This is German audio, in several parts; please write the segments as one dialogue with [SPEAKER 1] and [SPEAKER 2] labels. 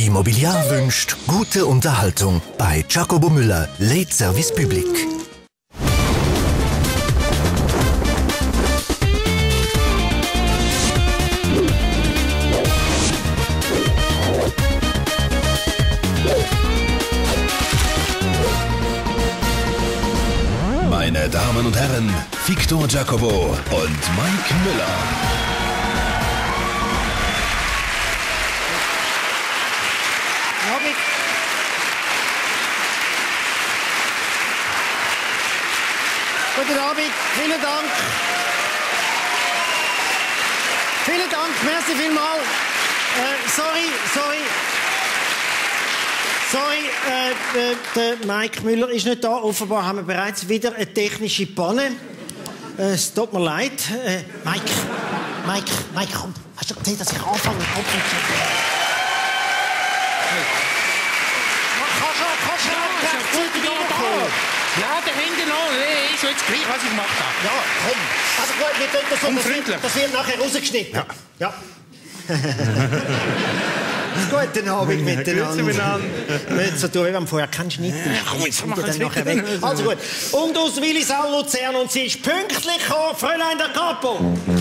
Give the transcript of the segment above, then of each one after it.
[SPEAKER 1] Immobiliar wünscht gute Unterhaltung bei Jacobo Müller, Late Service Public.
[SPEAKER 2] Meine Damen und Herren, Victor Jacobo und Mike Müller.
[SPEAKER 3] Guten Abend, vielen Dank. Vielen Dank, merci vielmals. Der Mike Müller ist nicht da. Offenbar haben wir bereits wieder eine technische Panne. Es tut mir leid. Mike, komm. Hast du gesehen, dass ich anfange? Kannst du rechtzeitig.
[SPEAKER 4] Ja, da hinten noch. Ist jetzt gleich, was ich gemacht habe.
[SPEAKER 3] Ja, komm. Also gut, wir tun das so.
[SPEAKER 4] Unfreundlich.
[SPEAKER 3] Das wird nachher rausgeschnitten. Ja. Guten Abend miteinander. Nicht so tun, wie wir vorher keinen Schnitt weg. Also gut. Und aus Willisau, Luzern, und sie ist pünktlich gekommen, Fräulein der Capo.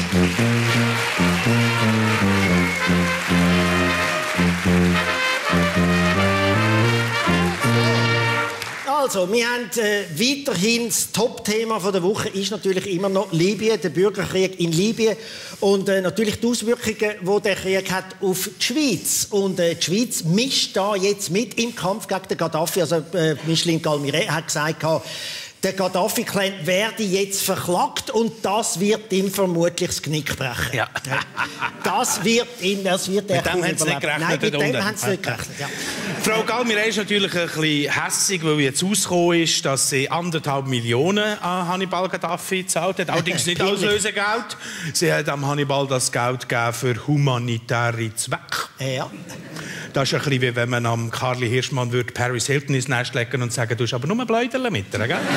[SPEAKER 3] Also, wir haben weiterhin das Top-Thema der Woche ist natürlich immer noch Libyen, der Bürgerkrieg in Libyen und natürlich die Auswirkungen, die der Krieg hat auf die Schweiz. Und die Schweiz mischt da jetzt mit im Kampf gegen den Gaddafi. Also Micheline Galmire hat gesagt, der Gaddafi-Clan werde jetzt verklagt und das wird ihm vermutlich das Knick brechen. Ja. Das wird er
[SPEAKER 4] mit dem haben sie nicht gerechnet.
[SPEAKER 3] Nein, mit dem haben sie nicht gerechnet, ja.
[SPEAKER 4] Frau Galmire ist natürlich ein bisschen hässig, weil jetzt rausgekommen ist, dass sie 1,5 Millionen an Hannibal Gaddafi gezahlt hat. Allerdings nicht als Lösegeld. Sie hat am Hannibal das Geld gegeben für humanitäre Zwecke.
[SPEAKER 3] Ja.
[SPEAKER 4] Das ist ein bisschen wie wenn man am Carly Hirschmann würde Paris Hilton ins Nest legen und sagen, du hast aber nur Bläuderle mit ihr, gell?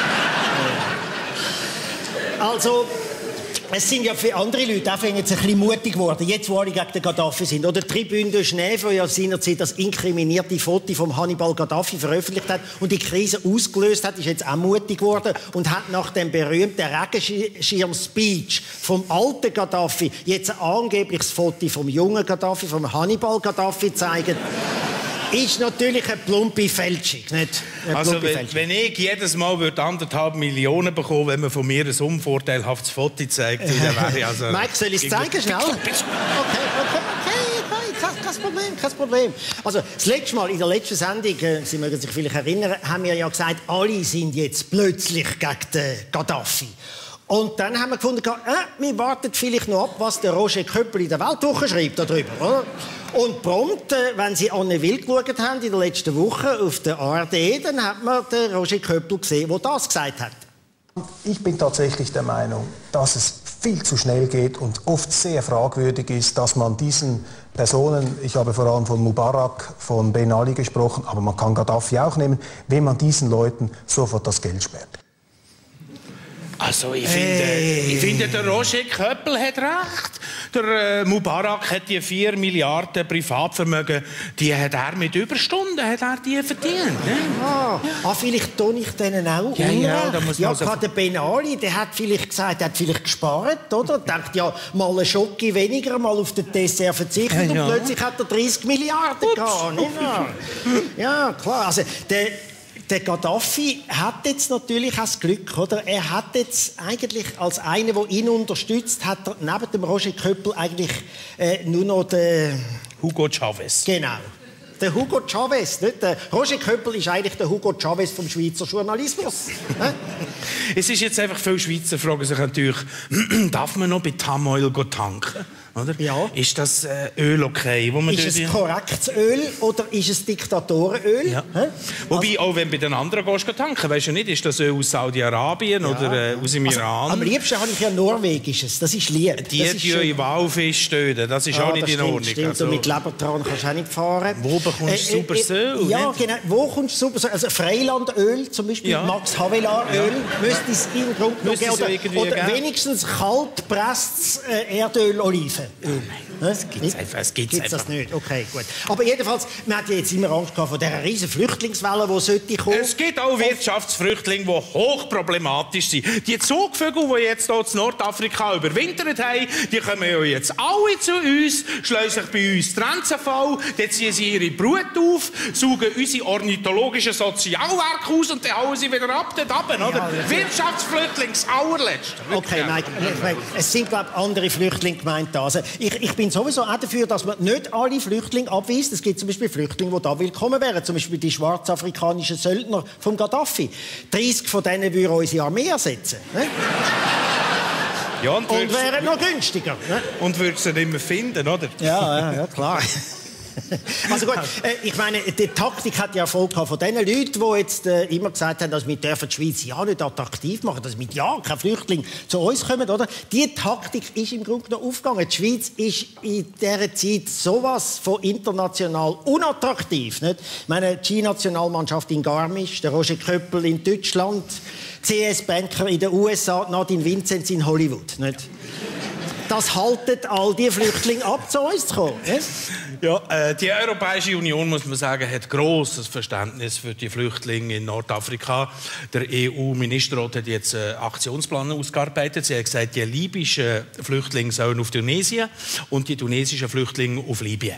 [SPEAKER 3] Also, es sind ja für andere Leute auch jetzt ein bisschen mutig geworden, jetzt wo alle gegen den Gaddafi sind. Oder die Tribune de Genève, die ja seinerzeit das inkriminierte Foto von Hannibal Gaddafi veröffentlicht hat und die Krise ausgelöst hat, ist jetzt auch mutig geworden und hat nach dem berühmten Regenschirm-Speech vom alten Gaddafi jetzt ein angebliches Foto vom jungen Gaddafi, vom Hannibal Gaddafi gezeigt. Ist natürlich eine plumpe Fälschung, nicht?
[SPEAKER 4] Also, wenn ich jedes Mal 1,5 Millionen bekomme, wenn man von mir ein unvorteilhaftes Foto zeigt, dann wäre ich also...
[SPEAKER 3] Mike, soll ich es zeigen, schnell? Okay, kein Problem. Also, das letzte Mal, in der letzten Sendung, Sie mögen sich vielleicht erinnern, haben wir ja gesagt, alle sind jetzt plötzlich gegen den Gaddafi. Und dann haben wir gefunden, wir warten vielleicht noch ab, was der Roger Köppel in der Weltwoche schreibt darüber, oder? Und prompt, wenn Sie Anne Will geschaut haben in der letzten Woche auf der ARD, dann hat man den Roger Köppel gesehen, der das gesagt hat.
[SPEAKER 5] Ich bin tatsächlich der Meinung, dass es viel zu schnell geht und oft sehr fragwürdig ist, dass man diesen Personen, ich habe vor allem von Mubarak, von Ben Ali gesprochen, aber man kann Gaddafi auch nehmen, wenn man diesen Leuten sofort das Geld sperrt.
[SPEAKER 4] Also, ich finde, der Roger Köppel hat recht. Der Mubarak hat die 4 Milliarden Privatvermögen, die hat er mit Überstunden verdient. Ne?
[SPEAKER 3] Vielleicht tue ich denen auch gerade der Ben Ali, der hat vielleicht gesagt, er hat vielleicht gespart, oder? Denkt ja, mal eine Schocke weniger, mal auf den Dessert verzichtet und plötzlich hat er 30 Milliarden gehabt. Ja, klar. Also, der Gaddafi hat jetzt natürlich auch das Glück, oder? Er hat jetzt eigentlich als einer, der ihn unterstützt, hat er neben dem Roger Köppel eigentlich nur noch den...
[SPEAKER 4] Hugo Chavez.
[SPEAKER 3] Genau. Der Hugo Chavez, nicht? Der Roger Köppel ist eigentlich der Hugo Chavez vom Schweizer Journalismus.
[SPEAKER 4] Es ist jetzt einfach, viele Schweizer fragen sich natürlich, darf man noch bei Tamoil tanken? Oder? Ja. Ist das Öl okay? Wo man
[SPEAKER 3] ist es korrektes Öl oder ist es Diktatorenöl?
[SPEAKER 4] Ja. Wobei, auch wenn du bei den anderen gehst, tanken, weißt du nicht, ist das Öl aus Saudi-Arabien oder aus dem Iran?
[SPEAKER 3] Am liebsten habe ich ja norwegisches, das ist lieb.
[SPEAKER 4] Die in Walfisch töten, das ist auch nicht in Ordnung.
[SPEAKER 3] Stimmt. Also, und mit Lebertran kannst du auch nicht fahren.
[SPEAKER 4] Wo bekommst du super Öl?
[SPEAKER 3] Ja, genau. Wo kommst du super Öl? Also Freilandöl, zum Beispiel Max Havelaar-Öl, müsste es im Grunde geben. Oder wenigstens kaltgepresstes Erdöl-Oliven. Olivenöl.
[SPEAKER 4] Das gibt's einfach.
[SPEAKER 3] Gibt's das nicht? Okay, gut. Aber jedenfalls, man hat ja jetzt immer Angst gehabt vor dieser riesen Flüchtlingswelle, die sollte kommen.
[SPEAKER 4] Es gibt auch Wirtschaftsflüchtlinge, die hochproblematisch sind. Die Zugvögel, die jetzt hier in Nordafrika überwintert haben, die kommen ja jetzt alle zu uns, schlagen sich bei uns die Grenzen voll, dann ziehen sie ihre Brut auf, saugen unsere ornithologischen Sozialwerke aus und dann hauen sie wieder ab dort runter, oder?
[SPEAKER 3] Ja,
[SPEAKER 4] Wirtschaftsflüchtlinge, das allerletzte.
[SPEAKER 3] Okay, Mike, es sind, glaube ich, andere Flüchtlinge gemeint. Also, ich bin sowieso auch dafür, dass man nicht alle Flüchtlinge abweist. Es gibt zum Beispiel Flüchtlinge, die da willkommen wären. Zum Beispiel die schwarzafrikanischen Söldner vom Gaddafi. 30 von denen würden unsere Armee ersetzen. Ne?
[SPEAKER 4] Ja, und
[SPEAKER 3] wären noch günstiger. Ne?
[SPEAKER 4] Und würdest du sie nicht mehr finden, oder?
[SPEAKER 3] Ja, klar. Also gut, ich meine, die Taktik hat ja Erfolg gehabt von den Leuten, die jetzt immer gesagt haben, dass wir die Schweiz ja nicht attraktiv machen, dass mit ja keine Flüchtlinge zu uns kommen, oder? Die Taktik ist im Grunde noch aufgegangen. Die Schweiz ist in dieser Zeit sowas von international unattraktiv. Nicht? Ich meine, die Ski-Nationalmannschaft in Garmisch, der Roger Köppel in Deutschland, CS-Banker in den USA, Nadine Vinzenz in Hollywood. Nicht? Das haltet all die Flüchtlinge ab, zu uns zu kommen. Nicht?
[SPEAKER 4] Ja, die Europäische Union, muss man sagen, hat grosses Verständnis für die Flüchtlinge in Nordafrika. Der EU-Ministerrat hat jetzt einen Aktionsplan ausgearbeitet. Sie hat gesagt, die libyschen Flüchtlinge sollen auf Tunesien und die tunesischen Flüchtlinge auf Libyen.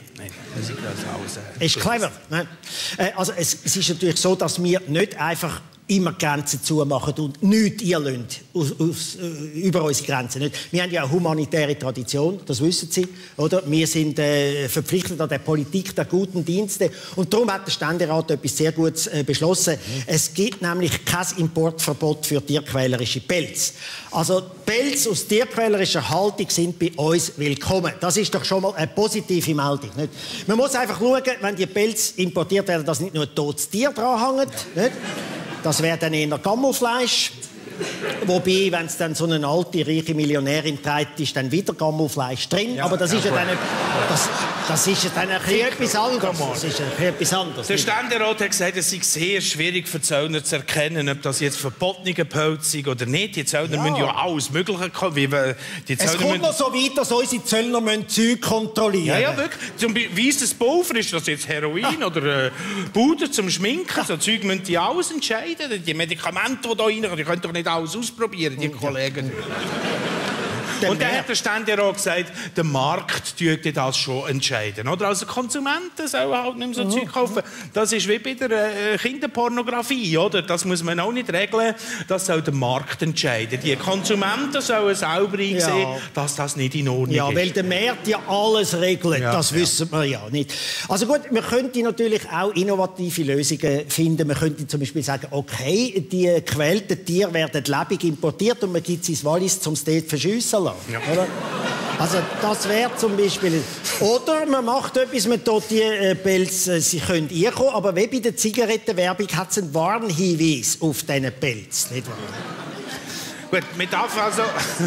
[SPEAKER 3] Das ist clever. Ne? Also es ist natürlich so, dass wir nicht einfach immer Grenzen zumachen und nichts einlassen über unsere Grenzen. Nicht? Wir haben ja eine humanitäre Tradition, das wissen Sie. Oder? Wir sind verpflichtet an der Politik der guten Dienste. Und darum hat der Ständerat etwas sehr Gutes beschlossen. Es gibt nämlich kein Importverbot für tierquälerische Pelze. Also Pelze aus tierquälerischer Haltung sind bei uns willkommen. Das ist doch schon mal eine positive Meldung. Nicht? Man muss einfach schauen, wenn die Pelze importiert werden, dass nicht nur ein totes Tier dranhängt. Nicht? Das wäre dann eher Gammelfleisch. Wobei, wenn es dann so eine alte, reiche Millionärin trägt, ist dann wieder Gammelfleisch drin. Ja, aber das ist ja dann, das ist ja dann etwas anderes. Das ist etwas anderes.
[SPEAKER 4] Der Ständerat hat gesagt, es sei sehr schwierig für die Zöllner zu erkennen, ob das jetzt verbotene Pilze sind oder nicht. Die Zöllner müssen ja alles Mögliche kommen.
[SPEAKER 3] Es kommt noch so weit, dass unsere Zöllner Zeug kontrollieren.
[SPEAKER 4] Ja, wirklich. Zum Beispiel weißes Pulver, ist das jetzt Heroin oder Puder zum Schminken? So Zeug müssen die alles entscheiden. Die Medikamente, die da reinkommen, die können doch nicht alles ausprobieren, die Kollegen. Und dann hat der Ständerat gesagt, der Markt tue das schon entscheiden. Oder? Also Konsumenten sollen halt nicht mehr so Zeug kaufen. Das ist wie bei der Kinderpornografie. Oder? Das muss man auch nicht regeln. Das soll der Markt entscheiden. Die Konsumenten sollen selber einsehen, dass das nicht in Ordnung ist.
[SPEAKER 3] Ja, weil der Markt ja alles regelt. Das wissen wir ja nicht. Also gut, man könnte natürlich auch innovative Lösungen finden. Man könnte zum Beispiel sagen, okay, die gequälten Tiere werden lebendig importiert und man gibt sie ins Wallis, um es dort verschiessen lassen. Ja. Oder? Also das wäre zum Beispiel... Oder man macht etwas, man tut die Pelze, sie können einkommen, aber wie bei der Zigarettenwerbung hat es einen Warnhinweis auf diesen Pelz, nicht wahr?
[SPEAKER 4] Gut, man darf also...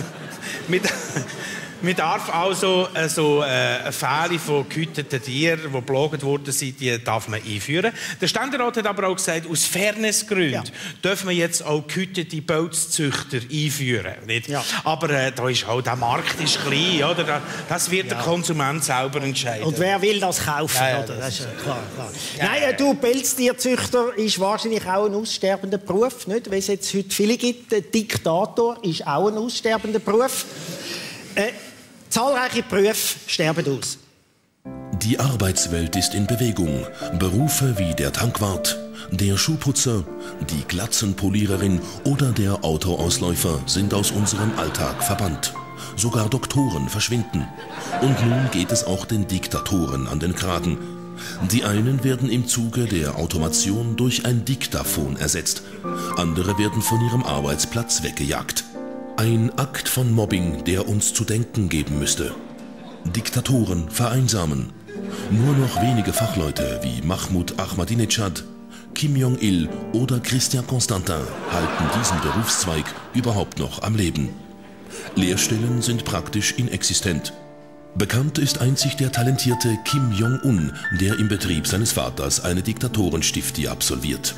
[SPEAKER 4] Man darf also eine Fälle von gehüteten Tieren, die geplagt worden sind, die darf man einführen. Der Ständerat hat aber auch gesagt, aus Fairnessgründen dürfen wir jetzt auch gehütete Pilzzüchter einführen. Nicht? Ja. Aber da ist auch, der Markt ist klein, oder? Das wird der Konsument selber entscheiden.
[SPEAKER 3] Und wer will das kaufen? Oder? Das ist klar. Nein, du, Pelztierzüchter ist wahrscheinlich auch ein aussterbender Beruf, nicht? Wie es jetzt heute viele gibt. Der Diktator ist auch ein aussterbender Beruf. Zahlreiche Berufe sterben aus.
[SPEAKER 2] Die Arbeitswelt ist in Bewegung. Berufe wie der Tankwart, der Schuhputzer, die Glatzenpoliererin oder der Autoausläufer sind aus unserem Alltag verbannt. Sogar Doktoren verschwinden. Und nun geht es auch den Diktatoren an den Kragen. Die einen werden im Zuge der Automation durch ein Diktaphon ersetzt. Andere werden von ihrem Arbeitsplatz weggejagt. Ein Akt von Mobbing, der uns zu denken geben müsste. Diktatoren vereinsamen. Nur noch wenige Fachleute wie Mahmoud Ahmadinejad, Kim Jong-il oder Christian Constantin halten diesen Berufszweig überhaupt noch am Leben. Lehrstellen sind praktisch inexistent. Bekannt ist einzig der talentierte Kim Jong-un, der im Betrieb seines Vaters eine Diktatorenstiftje absolviert.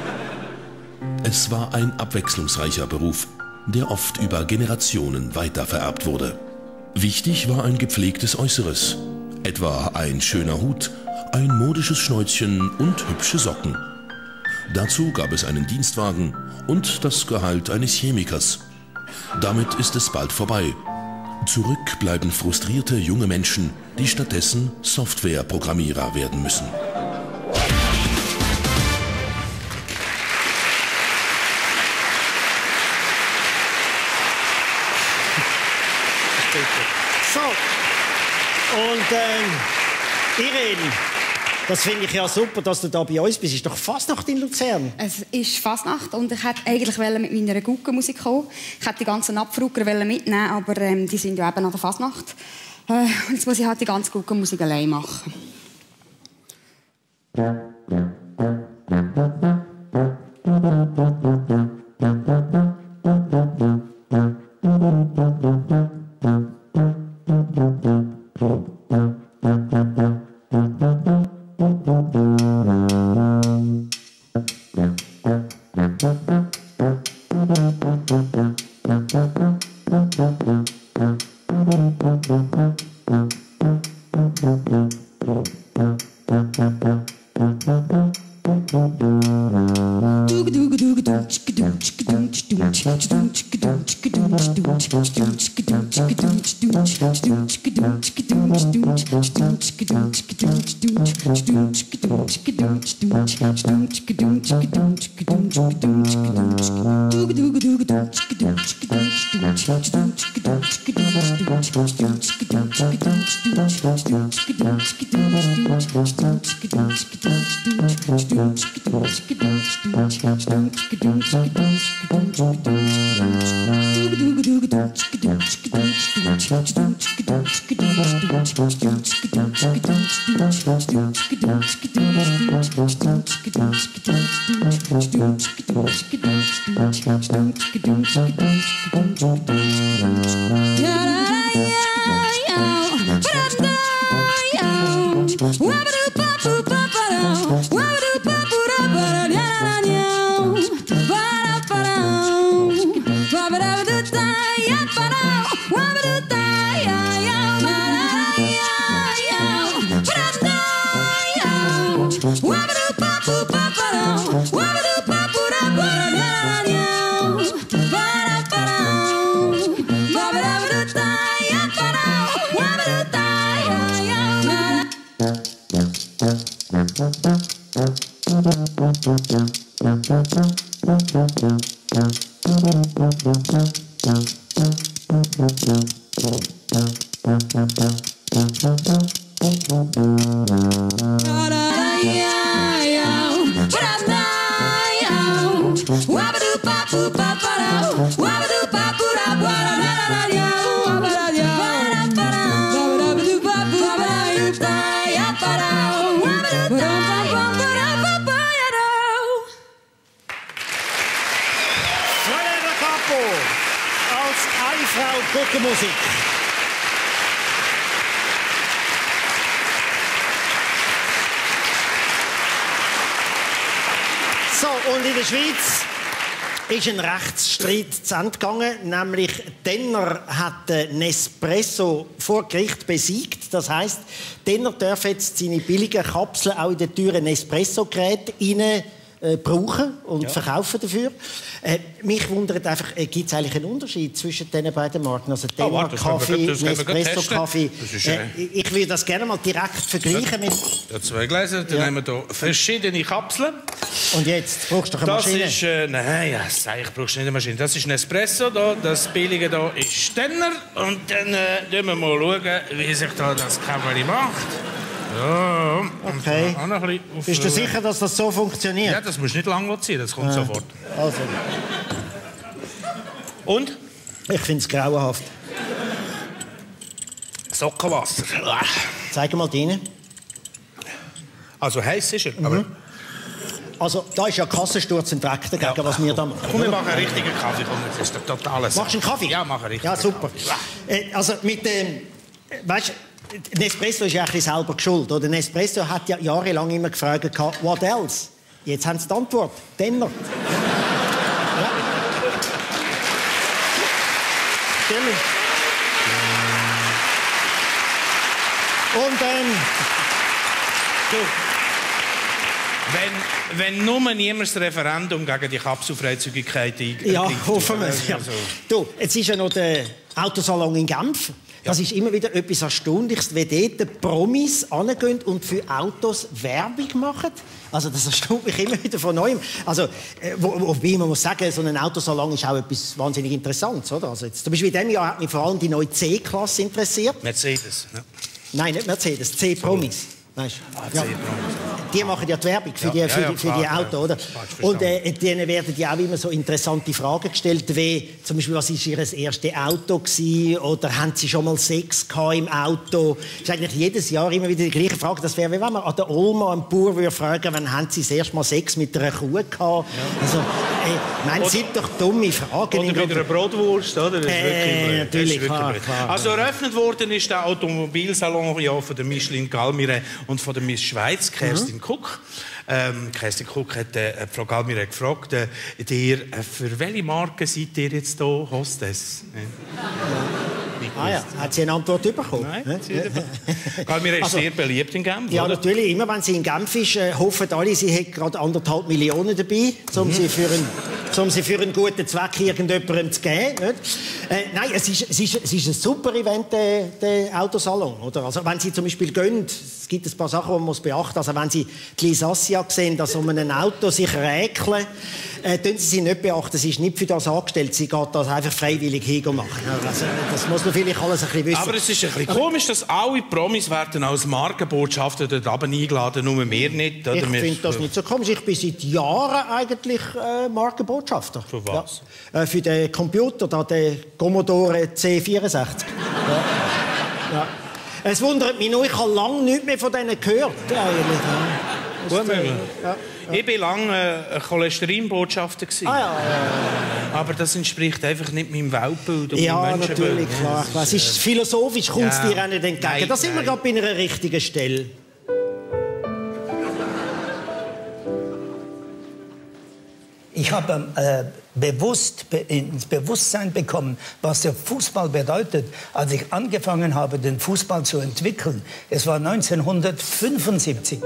[SPEAKER 2] Es war ein abwechslungsreicher Beruf, der oft über Generationen weitervererbt wurde. Wichtig war ein gepflegtes Äußeres, etwa ein schöner Hut, ein modisches Schnäuzchen und hübsche Socken. Dazu gab es einen Dienstwagen und das Gehalt eines Chemikers. Damit ist es bald vorbei. Zurück bleiben frustrierte junge Menschen, die stattdessen Softwareprogrammierer werden müssen.
[SPEAKER 3] So, und Irene, das finde ich ja super, dass du da bei uns bist. Es ist doch Fasnacht in Luzern.
[SPEAKER 6] Es ist Fasnacht und ich wollte eigentlich mit meiner Guggenmusik kommen. Ich wollte die ganzen Abfrucker mitnehmen, aber die sind ja eben an der Fasnacht. Jetzt muss ich halt die ganze Guggenmusik allein machen.
[SPEAKER 3] Guggenmusik. So, und in der Schweiz ist ein Rechtsstreit zu Ende gegangen, nämlich Denner hat Nespresso vor Gericht besiegt. Das heisst, Denner darf jetzt seine billigen Kapseln auch in den teuren Nespresso-Geräten rein brauchen und verkaufen dafür. Mich wundert einfach, gibt es eigentlich einen Unterschied zwischen diesen beiden Marken? Also Denner Kaffee, Nespresso Kaffee. Ich würde das gerne mal direkt vergleichen mit...
[SPEAKER 4] Ja, zwei Gläser, dann nehmen wir hier verschiedene Kapseln.
[SPEAKER 3] Und jetzt brauchst du doch eine Maschine?
[SPEAKER 4] Das ist, nein, ja, ich brauchst nicht eine Maschine. Das ist Nespresso, da, das billige hier ist Denner. Und dann schauen wir mal, wie sich da das Kämmerchen macht. Ja,
[SPEAKER 3] okay. Bist du sicher, dass das so funktioniert?
[SPEAKER 4] Ja, das musst du nicht lange ziehen, das kommt sofort.
[SPEAKER 3] Also.
[SPEAKER 4] Und?
[SPEAKER 3] Ich finde es grauenhaft.
[SPEAKER 4] Sockenwasser.
[SPEAKER 3] Zeig mal deine.
[SPEAKER 4] Also heiß ist er, aber...
[SPEAKER 3] Also, da ist ja Kassensturz im Dreck dagegen, was wir da machen.
[SPEAKER 4] Komm, wir machen einen richtigen Kaffee. Komm, das ist der totale Sache.
[SPEAKER 3] Machst du einen Kaffee?
[SPEAKER 4] Ja, mache richtig.
[SPEAKER 3] Ja, super. Also, mit dem... Weißt du, Nespresso ist ja ein bisschen selber geschuld. Oder? Nespresso hat ja jahrelang immer gefragt, what else? Jetzt haben sie die Antwort. Denner. Ja. Stimmt.
[SPEAKER 4] Wenn nur niemand das Referendum gegen die Kapselfreizügigkeit einkriegt.
[SPEAKER 3] Ja, hoffen wir es. Ja. Du, jetzt ist ja noch der Autosalon in Genf. Das ist immer wieder etwas Erstaunliches, wenn dort die Promis hingehen und für Autos Werbung machen. Also das erstaunt mich immer wieder von Neuem. Also, wobei man muss sagen, so ein Autosalon ist auch etwas wahnsinnig Interessantes, oder? Also jetzt, zum Beispiel in diesem Jahr hat mich vor allem die neue C-Klasse interessiert.
[SPEAKER 4] Mercedes. Ja.
[SPEAKER 3] Nein, nicht Mercedes, C-Promis. Weißt du? Ja. Die machen ja die Werbung für die Autos, oder? Und denen werden ja auch immer so interessante Fragen gestellt, wie zum Beispiel, was war ihr erstes Auto gewesen, oder haben sie schon mal Sex gehabt im Auto? Das ist eigentlich jedes Jahr immer wieder die gleiche Frage. Das wäre, wie wenn man an der Olma einen Bauer würde fragen, wann haben sie das erste Mal Sex mit einer Kuh gehabt? Ja. Also, das sind doch dumme Fragen.
[SPEAKER 4] Oder mit einer Brotwurst, oder? Das ist wirklich
[SPEAKER 3] natürlich, klar.
[SPEAKER 4] Also eröffnet worden ist der Automobilsalon ja von der Micheline Galmire und von der Miss Schweiz, Kerstin Kuck. Kerstin Kuck hat Frau Galmire gefragt, für welche Marke seid ihr jetzt hier Hostess?
[SPEAKER 3] Ja. Hat sie eine Antwort bekommen?
[SPEAKER 4] Nein, Galmire ist sehr beliebt in Genf,
[SPEAKER 3] ja,
[SPEAKER 4] oder?
[SPEAKER 3] natürlich. Immer wenn sie in Genf ist, hoffen alle, sie hätte gerade 1,5 Millionen dabei, um sie für einen guten Zweck irgendjemandem zu geben. Nicht? Nein, es ist ein super Event, der Autosalon. Oder? Also, wenn Sie zum Beispiel gehen, es gibt ein paar Sachen, die man beachten muss. Also, wenn Sie die Lisassia sehen, dass um ein Auto sich räkeln, tun Sie nicht beachten. Sie ist nicht für das angestellt. Sie geht das einfach freiwillig hinmachen. Also, das muss man vielleicht alles ein bisschen wissen.
[SPEAKER 4] Aber es ist ein bisschen komisch, dass alle Promis werden als Markenbotschafter dort oben eingeladen, nur wir nicht. Oder?
[SPEAKER 3] Ich finde das nicht so komisch. Ich bin seit Jahren eigentlich Markenbotschafter.
[SPEAKER 4] Für was?
[SPEAKER 3] Ja. Für den Computer, da den Commodore C64. Ja. Es wundert mich nur, ich habe lange nichts mehr von denen gehört.
[SPEAKER 4] Ich war lange Cholesterinbotschafter. Aber das entspricht einfach nicht meinem Weltbild. Und
[SPEAKER 3] ja, natürlich, klar. Es ist philosophisch, kommt es dir auch nicht entgegen. Da sind wir gerade bei einer richtigen Stelle.
[SPEAKER 7] Ich habe ins Bewusstsein bekommen, was der Fußball bedeutet, als ich angefangen habe, den Fußball zu entwickeln. Es war 1975.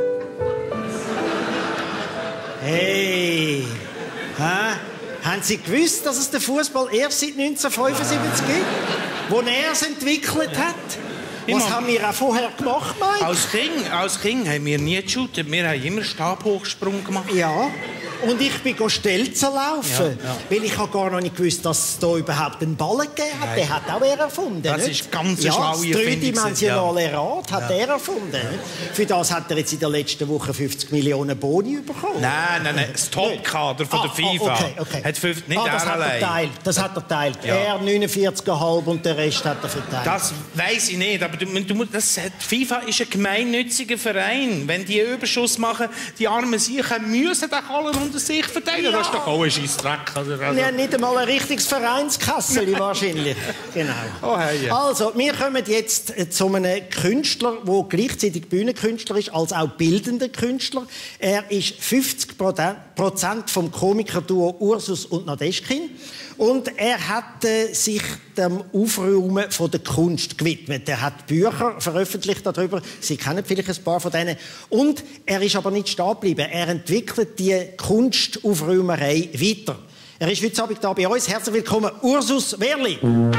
[SPEAKER 3] Hey, haben Sie gewusst, dass es den Fußball erst seit 1975 gibt, wo er es entwickelt hat? Was haben wir auch vorher gemacht, Mike?
[SPEAKER 4] Als Kind haben wir nie geshootet, wir haben immer Stabhochsprung gemacht.
[SPEAKER 3] Ja. Und ich bin Stelzen laufen, weil ich gar noch nicht gewusst, dass es da überhaupt einen Ballen gegeben hat. Den hat auch er erfunden.
[SPEAKER 4] Das
[SPEAKER 3] nicht?
[SPEAKER 4] ist ganz eine schlaue
[SPEAKER 3] Erfindung. Das dreidimensionale Rad hat er erfunden. Nicht? Für das hat er jetzt in der letzten Woche 50 Millionen Boni bekommen.
[SPEAKER 4] Nein, das Topkader von der FIFA.
[SPEAKER 3] Okay.
[SPEAKER 4] Hat 50, nicht
[SPEAKER 3] das hat er teilt. Das hat er teilt.
[SPEAKER 4] Ja.
[SPEAKER 3] Er 49,5 und der Rest hat er verteilt.
[SPEAKER 4] Das weiss ich nicht, aber FIFA ist ein gemeinnütziger Verein. Wenn die einen Überschuss machen, die armen Siechen müssen den alle unter sich verteilen. Ja. Das ist doch auch ein Scheissdreck. Also.
[SPEAKER 3] Ja, nicht einmal ein richtiges Vereinskasseli wahrscheinlich. Genau.
[SPEAKER 4] Oh, hey, ja.
[SPEAKER 3] Also, wir kommen jetzt zu einem Künstler, der gleichzeitig Bühnenkünstler ist, als auch bildender Künstler. Er ist 50% vom Komikerduo Ursus und Nadeschkin. Und er hat sich dem Aufräumen von der Kunst gewidmet. Er hat Bücher veröffentlicht darüber. Sie kennen vielleicht ein paar von denen. Und er ist aber nicht stehen geblieben. Er entwickelt die Kunstaufräumerei weiter. Er ist heute Abend hier bei uns. Herzlich willkommen, Ursus Werli.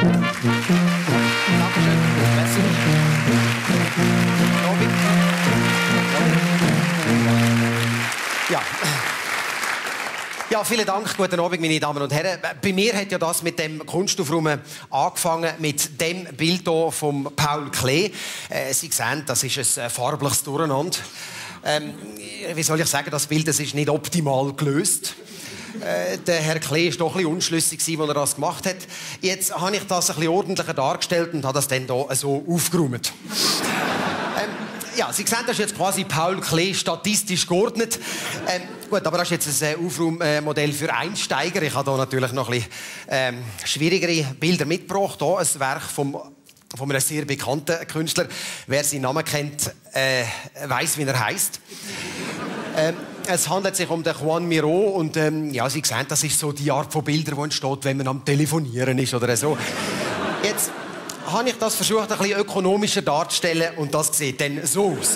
[SPEAKER 8] Ja, vielen Dank. Guten Abend, meine Damen und Herren. Bei mir hat ja das mit dem Kunstaufräumen angefangen mit dem Bild hier von Paul Klee. Sie sehen, das ist ein farbliches Durcheinander. Wie soll ich sagen, das Bild das ist nicht optimal gelöst. Der Herr Klee war doch ein bisschen unschlüssig, als er das gemacht hat. Jetzt habe ich das ein bisschen ordentlicher dargestellt und habe das dann hier so aufgeräumt. Ja, Sie sehen, das ist jetzt quasi Paul Klee statistisch geordnet. Gut, aber das ist jetzt ein Aufraummodell für Einsteiger. Ich habe hier natürlich noch ein bisschen schwierigere Bilder mitgebracht. Hier ein Werk von einem sehr bekannten Künstler. Wer seinen Namen kennt, weiss, wie er heisst. Es handelt sich um den Juan Miró und ja, Sie sehen, das ist so die Art von Bildern, die entsteht, wenn man am Telefonieren ist oder so. Jetzt habe ich das versucht, ein bisschen ökonomischer darzustellen und das sieht dann so aus.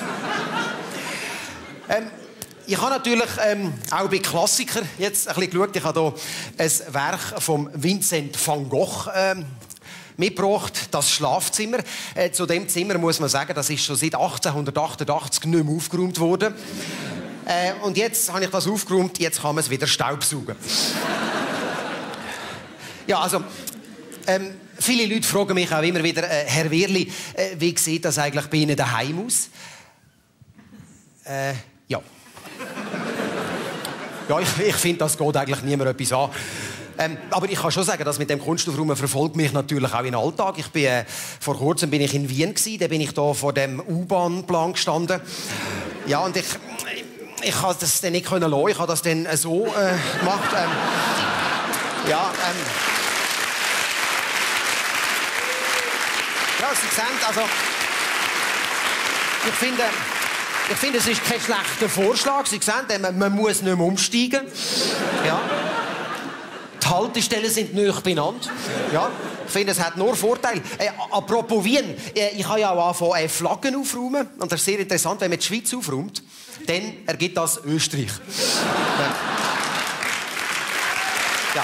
[SPEAKER 8] Ich habe natürlich auch bei Klassikern jetzt ein bisschen geschaut. Ich habe hier ein Werk von Vincent van Gogh mitgebracht, das Schlafzimmer. Zu dem Zimmer muss man sagen, das ist schon seit 1888 nicht mehr aufgeräumt worden. Und jetzt habe ich das aufgeräumt, jetzt kann man es wieder staubsaugen. Ja, also, viele Leute fragen mich auch immer wieder, Herr Wehrli, wie sieht das eigentlich bei Ihnen daheim aus? Ja. Ja, ich finde, das geht eigentlich niemand etwas an. Aber ich kann schon sagen, dass mit dem Kunstaufräumen verfolgt mich natürlich auch in den Alltag. Vor kurzem bin ich in Wien gewesen, da bin ich da vor dem U-Bahn-Plan gestanden. Ja, und ich konnte das dann nicht lassen. Ich habe das dann so gemacht. Ja, Sie sehen, also ich finde, es ist kein schlechter Vorschlag. Sie sehen, man muss nicht mehr umsteigen. Ja. Die Haltestellen sind nahe benannt. Ja. Ich finde, es hat nur Vorteile. Apropos Wien, ich habe ja auch angefangen, Flaggen aufräumen. Und das ist sehr interessant, wenn man die Schweiz aufräumt, dann ergibt das Österreich. Ja.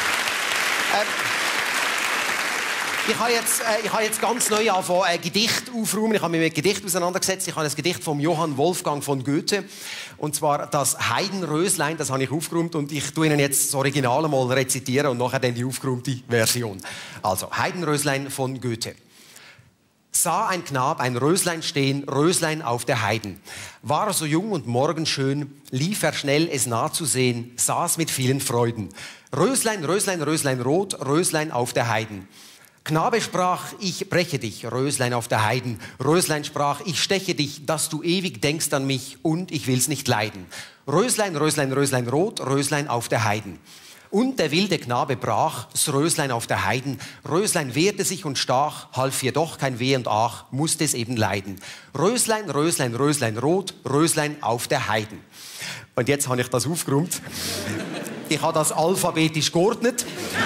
[SPEAKER 8] Ich habe jetzt ganz neu angefangen, ein Gedicht aufräumen. Ich habe mich mit Gedicht auseinandergesetzt. Ich habe ein Gedicht von Johann Wolfgang von Goethe. Und zwar das Heidenröslein, das habe ich aufgeräumt. Und ich tue Ihnen jetzt das Original mal rezitieren und nachher dann die aufgeräumte Version. Also, Heidenröslein von Goethe. Sah ein Knab ein Röslein stehen, Röslein auf der Heiden. War so jung und morgenschön, lief er schnell, es nah zu sehen, saß mit vielen Freuden. Röslein, Röslein, Röslein rot, Röslein auf der Heiden. Knabe sprach, ich breche dich, Röslein auf der Heiden. Röslein sprach, ich steche dich, dass du ewig denkst an mich und ich will's nicht leiden. Röslein, Röslein, Röslein rot, Röslein auf der Heiden. Und der wilde Knabe brach, das Röslein auf der Heiden. Röslein wehrte sich und stach, half jedoch kein Weh und Ach, musste es eben leiden. Röslein, Röslein, Röslein rot, Röslein auf der Heiden. Und jetzt habe ich das aufgeräumt. Ich habe das alphabetisch geordnet.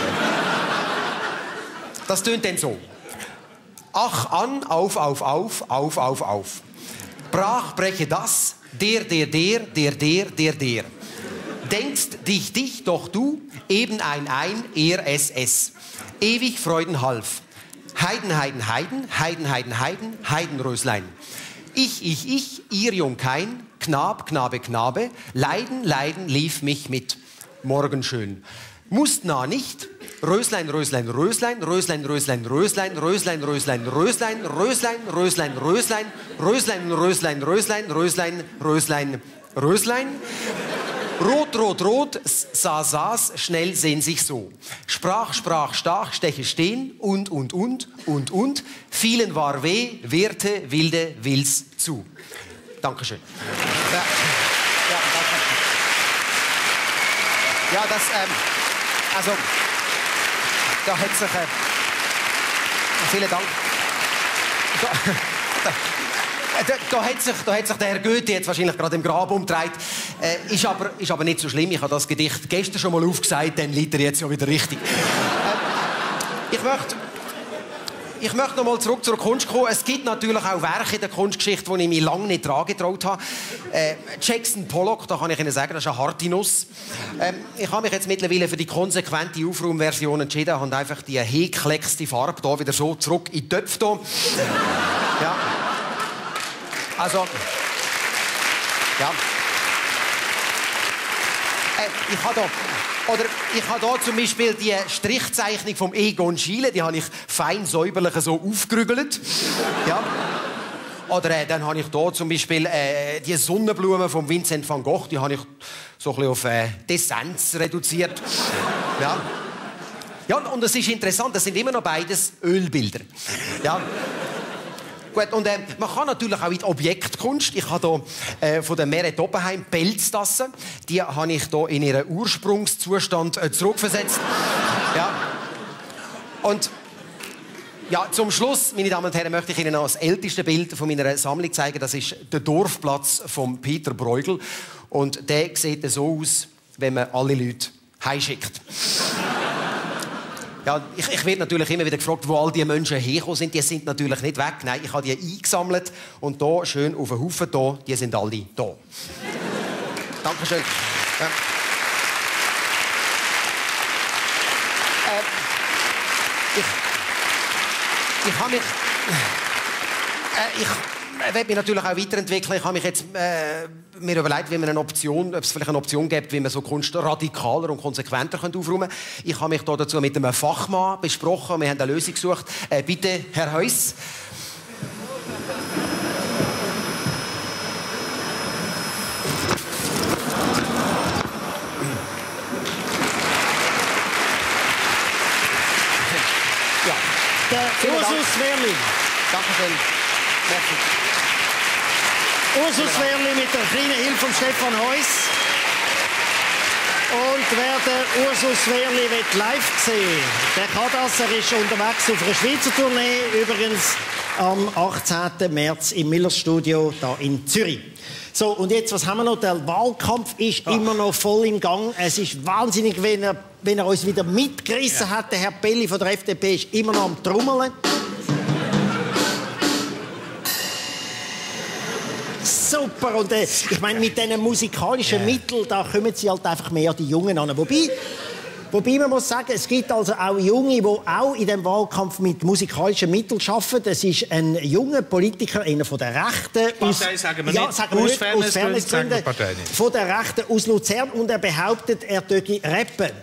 [SPEAKER 8] Das tönt denn so. Ach an, auf, auf, auf, auf, auf, auf. Brach, breche das, der. Denkst dich, doch du, eben ein, er, es. Ewig Freuden half. Heiden, Heiden, Heiden, Heiden, Heiden, Heiden, Heidenröslein. Ich, ihr Jungkein, Knab, Knabe, Knabe, Leiden, Leiden lief mich mit. Morgenschön. Musst nah nicht, Röslein, Röslein, Röslein, Röslein, Röslein, Röslein, Röslein, Röslein, Röslein, Röslein, Röslein, Röslein, Röslein, Röslein, Röslein, Röslein, Röslein, Röslein. Rot, rot, rot, saß, schnell sehn sich so. Sprach, stach, steche stehen, und. Vielen war weh, wehrte, wilde, will's zu. Dankeschön. Ja, danke. Ja, das, also, da hat sich, vielen Dank. Da hat sich der Herr Goethe jetzt wahrscheinlich gerade im Grab umgedreht. Ist aber nicht so schlimm. Ich habe das Gedicht gestern schon mal aufgesagt, dann liegt er jetzt ja wieder richtig. Ich möchte noch mal zurück zur Kunst kommen. Es gibt natürlich auch Werke in der Kunstgeschichte, die ich mir lange nicht dran getraut habe. Jackson Pollock, da kann ich Ihnen sagen, das ist eine harte Nuss. Ich habe mich jetzt mittlerweile für die konsequente Aufraumversion entschieden und einfach die hekleckste Farbe hier wieder so zurück in die Töpfe hier. Ja. Also, ja. Ich habe hier zum Beispiel die Strichzeichnung vom Egon Schiele, die habe ich fein säuberlich so aufgerügelt. Ja. Oder dann habe ich hier zum Beispiel die Sonnenblumen von Vincent van Gogh, die habe ich so ein bisschen auf Dessins reduziert. Ja. Ja, und es ist interessant, das sind immer noch beides Ölbilder. Ja. Gut, und man kann natürlich auch in die Objektkunst. Ich habe hier von der Meret Oppenheim Pelztasse. Die habe ich hier in ihren Ursprungszustand zurückversetzt. Ja. Und ja, zum Schluss, meine Damen und Herren, möchte ich Ihnen noch das älteste Bild von meiner Sammlung zeigen. Das ist der Dorfplatz von Peter Bruegel. Und der sieht so aus, wenn man alle Leute heimschickt. Ja, ich werde natürlich immer wieder gefragt, wo all die Menschen hergekommen sind. Die sind natürlich nicht weg. Nein, ich habe die eingesammelt und hier schön auf einen Haufen hier, die sind alle hier. Dankeschön. Ja. Ich habe mich... Ich werde mich natürlich auch weiterentwickeln. Ich habe mich jetzt mir überlegt, wie man ob es vielleicht eine Option gibt, wie man so Kunst radikaler und konsequenter aufräumen kann. Ich habe mich dazu mit einem Fachmann besprochen. Wir haben eine Lösung gesucht. Bitte, Herr Heuss.
[SPEAKER 3] Ja, der Ursus Werli.
[SPEAKER 8] Dankeschön. Merci.
[SPEAKER 3] Ursus Werli mit der kleinen Hilfe von Stefan Heuss. Und wer den Ursus Werli live sehen, der kann das. Er ist unterwegs auf einer Schweizer Tournee, übrigens am 18. März im Millers Studio hier in Zürich. So, und jetzt, was haben wir noch? Der Wahlkampf ist immer noch voll im Gang. Es ist wahnsinnig, wenn er uns wieder mitgerissen hat. Der Herr Belli von der FDP ist immer noch am Trommeln. Super, und ich meine, mit diesen musikalischen Mitteln, da kommen sie halt einfach mehr an die Jungen an. Wobei man muss sagen, es gibt also auch Junge, die auch in diesem Wahlkampf mit musikalischen Mitteln arbeiten. Das ist ein junger Politiker, einer von der Rechten.
[SPEAKER 4] Partei sagen wir nicht.
[SPEAKER 3] Ja, sagen wir
[SPEAKER 4] aus
[SPEAKER 3] nicht.
[SPEAKER 4] Fairnessgründen.
[SPEAKER 3] Von der Rechten aus Luzern. Und er behauptet, er dürfe rappen.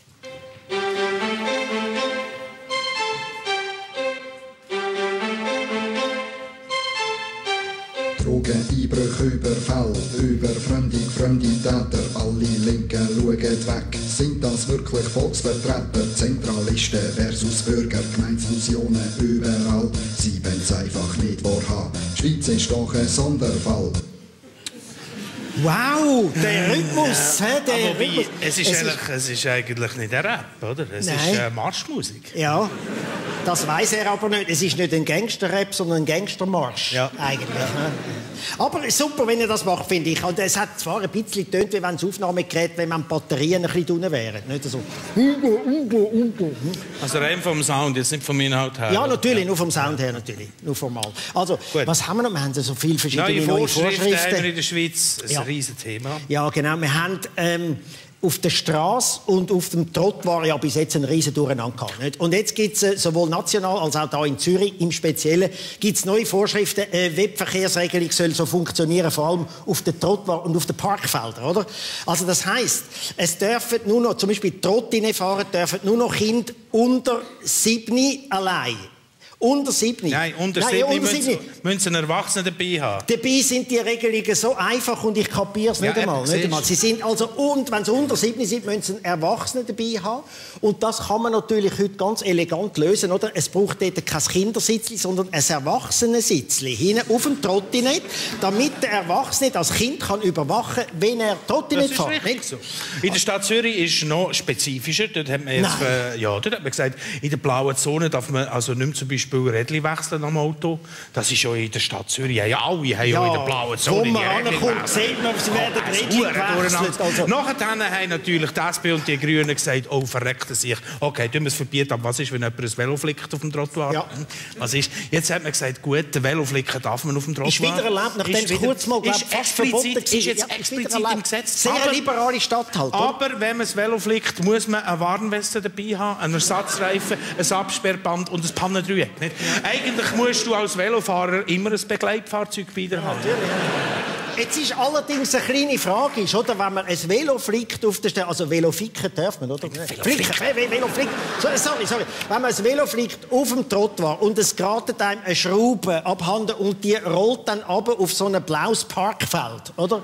[SPEAKER 9] Drogeneinbrüche, Überfall, Überfremdung, fremde Täter, alle Linken schauen weg. Sind das wirklich Volksvertreter, Zentralisten versus Bürger, Gemeindefusionen überall? Sie wollen es einfach nicht wahrhaben. Die Schweiz ist doch ein Sonderfall.
[SPEAKER 3] Wow, der Rhythmus. Der Rhythmus.
[SPEAKER 4] Es ist eigentlich nicht ein Rap, oder? Es ist Marschmusik.
[SPEAKER 3] Ja, das weiß er aber nicht. Es ist nicht ein Gangster-Rap, sondern ein Gangstermarsch. Ja. Eigentlich. Ja. Aber super, wenn er das macht, finde ich. Und es hat zwar ein bisschen getönt, wie wenn das Aufnahmegerät, wenn man Batterien ein bisschen unten wären. Nicht so.
[SPEAKER 4] Also rein vom Sound, jetzt nicht vom Inhalt her.
[SPEAKER 3] Ja, natürlich, nur vom Sound her natürlich. Nur formal. Also, gut. Was haben wir noch? Wir haben so viele verschiedene neue Vorschriften.
[SPEAKER 4] Haben wir in der Schweiz. Das ist ein riesiges Thema.
[SPEAKER 3] Ja, genau. Wir haben auf der Straße und auf dem Trottoir ja bis jetzt ein riesen Durcheinander gehabt, nicht? Und jetzt gibt es sowohl national als auch hier in Zürich im Speziellen gibt's neue Vorschriften. Webverkehrsregelung soll so funktionieren, vor allem auf den Trottoir und auf den Parkfeldern, oder? Also das heisst, es dürfen nur noch, zum Beispiel Trottine fahren, dürfen nur noch Kinder unter 7 allein. Unter 7?
[SPEAKER 4] Nein, unter 7 müssen Erwachsene dabei haben.
[SPEAKER 3] Dabei sind die Regelungen so einfach und ich kapiere es nicht einmal. Sie sind also, und wenn sie unter 7 sind, müssen Erwachsene dabei haben. Und das kann man natürlich heute ganz elegant lösen, oder? Es braucht dort kein Kindersitzli, sondern ein Erwachsenensitzli hinten auf dem Trottinett, damit der Erwachsene das Kind kann überwachen kann, wenn er Trottinett fährt.
[SPEAKER 4] So. In der Stadt Zürich ist es noch spezifischer. Dort hat man jetzt, dort hat man gesagt, in der blauen Zone darf man also nicht mehr zum Beispiel Rädchen wechseln am Auto. Das ist ja in der Stadt Zürich. Alle haben ja in der blauen Zone
[SPEAKER 3] Rädchen wechseln. Sieht man, sie werden Rädchen gewechselt. Also.
[SPEAKER 4] Nachher haben natürlich die SP und die Grünen gesagt, oh, verreckt sich. Okay, tun wir es verbieten. Aber was ist, wenn jemand ein Velo flickt auf dem Trottoir? Ja. Was ist? Jetzt hat man gesagt, gut, den Velo flicken darf man auf dem Trottoir.
[SPEAKER 3] Ist wieder erlaubt, nachdem es kurz mal fast verboten war.
[SPEAKER 4] Ist jetzt explizit im Gesetz.
[SPEAKER 3] Sehr liberale Stadt halt.
[SPEAKER 4] Aber wenn man das Velo flickt, muss man eine Warnweste dabei haben, einen Ersatzreifen, ein Absperrband und ein Pannendreieck. Ja. Eigentlich musst du als Velofahrer immer ein Begleitfahrzeug bei dir haben.
[SPEAKER 3] Jetzt ist allerdings eine kleine Frage, oder? Wenn man ein Velo flickt auf der Stelle, also Velo ficken darf man, oder? Velo flicken. Sorry. Wenn man ein Velo flickt auf dem Trottoir und es geratet einem eine Schraube abhanden und die rollt dann runter auf so ein blaues Parkfeld, oder?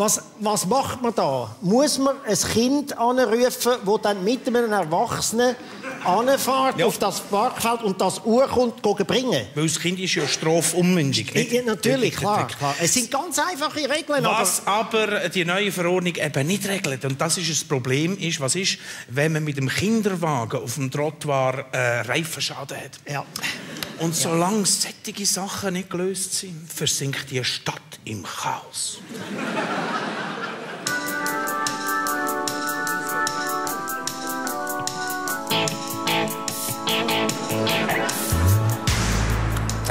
[SPEAKER 3] Was macht man da? Muss man ein Kind anrufen, das dann mit einem Erwachsenen anfährt auf das Parkfeld und das Uhr kommt bringen?
[SPEAKER 4] Weil das Kind ist ja strafunmündig.
[SPEAKER 3] Ja, natürlich, klar. Es sind ganz einfache Regeln.
[SPEAKER 4] Was aber die neue Verordnung eben nicht regelt, und das ist das Problem, ist, was ist, wenn man mit dem Kinderwagen auf dem Trottoir Reifenschaden hat. Ja. Und solange solche Sachen nicht gelöst sind, versinkt die Stadt im Chaos.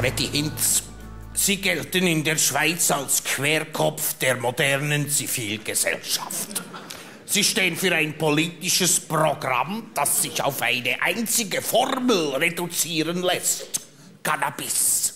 [SPEAKER 10] Freddy Hinz. Sie gelten in der Schweiz als Querkopf der modernen Zivilgesellschaft. Sie stehen für ein politisches Programm, das sich auf eine einzige Formel reduzieren lässt. Cannabis.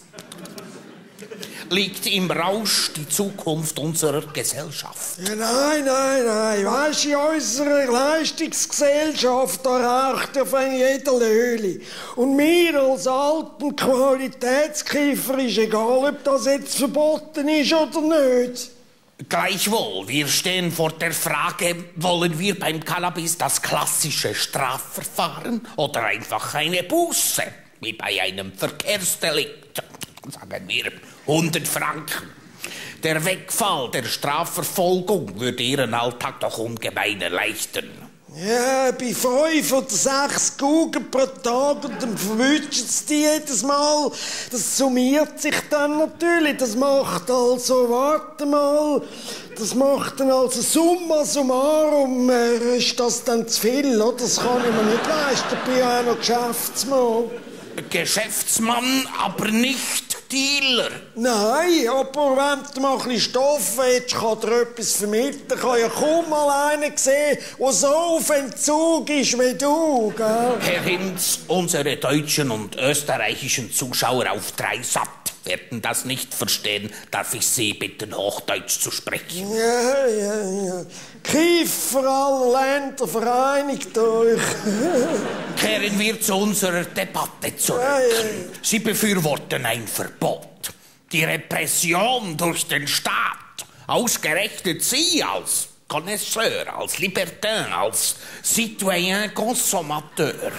[SPEAKER 10] Liegt im Rausch die Zukunft unserer Gesellschaft?
[SPEAKER 11] Ja, nein. Weisst du, in unserer Leistungsgesellschaft, da raucht auf jeder Löhle. Und mir als alten Qualitätskiffer ist egal, ob das jetzt verboten ist oder nicht.
[SPEAKER 10] Gleichwohl, wir stehen vor der Frage, wollen wir beim Cannabis das klassische Strafverfahren oder einfach eine Buße, wie bei einem Verkehrsdelikt? Sagen wir 100 Franken. Der Wegfall der Strafverfolgung würde Ihren Alltag doch ungemein erleichtern.
[SPEAKER 11] Ja, bei 5 oder 6 Kugeln pro Tag und dann verwünschen sie die jedes Mal. Das summiert sich dann natürlich. Das macht also, warte mal, das macht dann also summa summarum, ist das dann zu viel, oder? Das kann ich mir nicht leisten, ich bin ja auch noch Geschäftsmann.
[SPEAKER 10] Geschäftsmann, aber nicht Dealer.
[SPEAKER 11] Nein, aber wenn du mal ein bisschen Stoff willst, kann dir etwas vermitteln. Ich habe ja kaum mal einen gesehen, der so auf Entzug ist wie du, gell?
[SPEAKER 10] Herr Hinz, unsere deutschen und österreichischen Zuschauer auf Dreisat werden das nicht verstehen. Darf ich Sie bitten, Hochdeutsch zu sprechen?
[SPEAKER 11] Ja. Kiefer aller Länder, vereinigt euch.
[SPEAKER 10] Kehren wir zu unserer Debatte zurück.
[SPEAKER 11] Ja.
[SPEAKER 10] Sie befürworten ein Verbot. Die Repression durch den Staat. Ausgerechnet Sie als Connoisseur, als Libertin, als Citoyen Consommateur.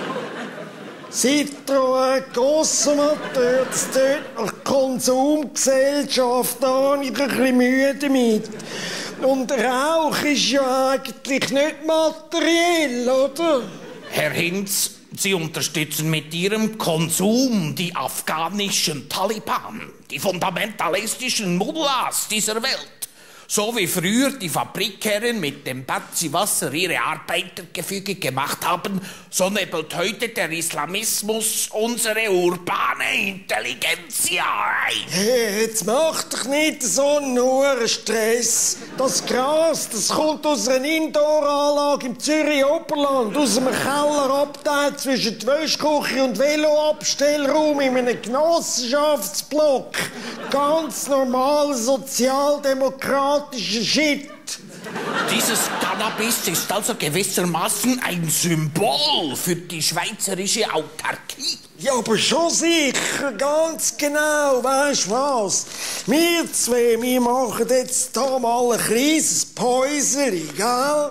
[SPEAKER 11] Citroën, Consommateur, das tönt nach Konsumgesellschaft, da habe ich ein bisschen Mühe damit. Und Rauch ist ja eigentlich nicht materiell, oder?
[SPEAKER 10] Herr Hinz, Sie unterstützen mit Ihrem Konsum die afghanischen Taliban, die fundamentalistischen Mullahs dieser Welt. So wie früher die Fabrikherren mit dem Bazi-Wasser ihre Arbeitergefüge gemacht haben, so nebelt heute der Islamismus unsere urbane Intelligenzia ein.
[SPEAKER 11] Hey, jetzt mach doch nicht so einen Stress. Das Gras, das kommt aus einer Indoor-Anlage im Zürich-Oberland, aus einem Kellerabteil zwischen der Wäschküche und Veloabstellraum in einem Genossenschaftsblock. Ganz normal sozialdemokratischer Shit.
[SPEAKER 10] Dieses Cannabis ist also gewissermaßen ein Symbol für die schweizerische Autarkie.
[SPEAKER 11] Ja, aber schon sicher, ganz genau. Weisst du was? Wir zwei, wir machen jetzt hier mal ein kleines Päuschen, gell?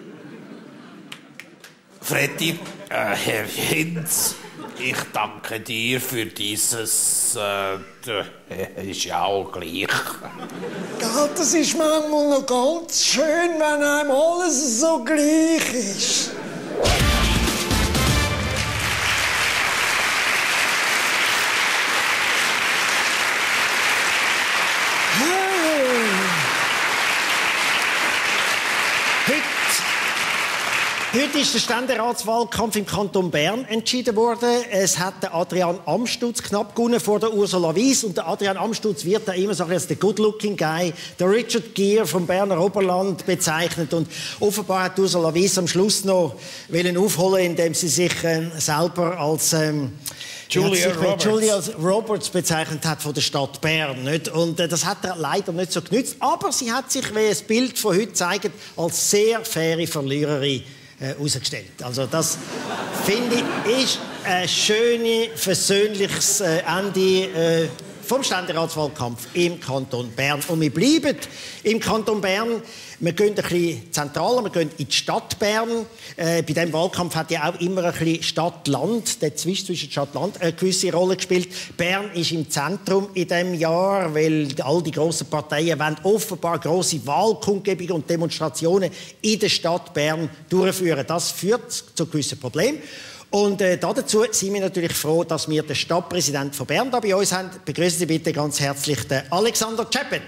[SPEAKER 10] Freddy, Herr Hinz, ich danke dir für dieses, ist ja auch gleich.
[SPEAKER 11] Gell, das ist manchmal noch ganz schön, wenn einem alles so gleich ist.
[SPEAKER 3] Heute ist der Ständeratswahlkampf im Kanton Bern entschieden worden. Es hat der Adrian Amstutz knapp gewonnen vor der Ursula Wyss. Und der Adrian Amstutz wird da immer so als der good-looking Guy, der Richard Gere vom Berner Oberland bezeichnet. Und offenbar hat Ursula Wyss am Schluss noch aufholen, indem sie sich selber als Julia Roberts bezeichnet hat von der Stadt Bern. Nicht? Und das hat er leider nicht so genützt. Aber sie hat sich, wie das Bild von heute zeigt, als sehr faire Verliererin herausgestellt. Also das, finde ich, ist ein schönes, versöhnliches Ende vom Ständeratswahlkampf im Kanton Bern. Und wir bleiben im Kanton Bern. Wir gehen ein bisschen zentraler, wir gehen in die Stadt Bern. Bei diesem Wahlkampf hat ja auch immer ein bisschen Stadt-Land, der Zwist zwischen Stadt-Land, eine gewisse Rolle gespielt. Bern ist im Zentrum in diesem Jahr, weil all die grossen Parteien wollen offenbar grosse Wahlkundgebungen und Demonstrationen in der Stadt Bern durchführen. Das führt zu gewissen Problemen. Und dazu sind wir natürlich froh, dass wir den Stadtpräsidenten von Bern da bei uns haben. Begrüßen Sie bitte ganz herzlich den Alexander Czeppet.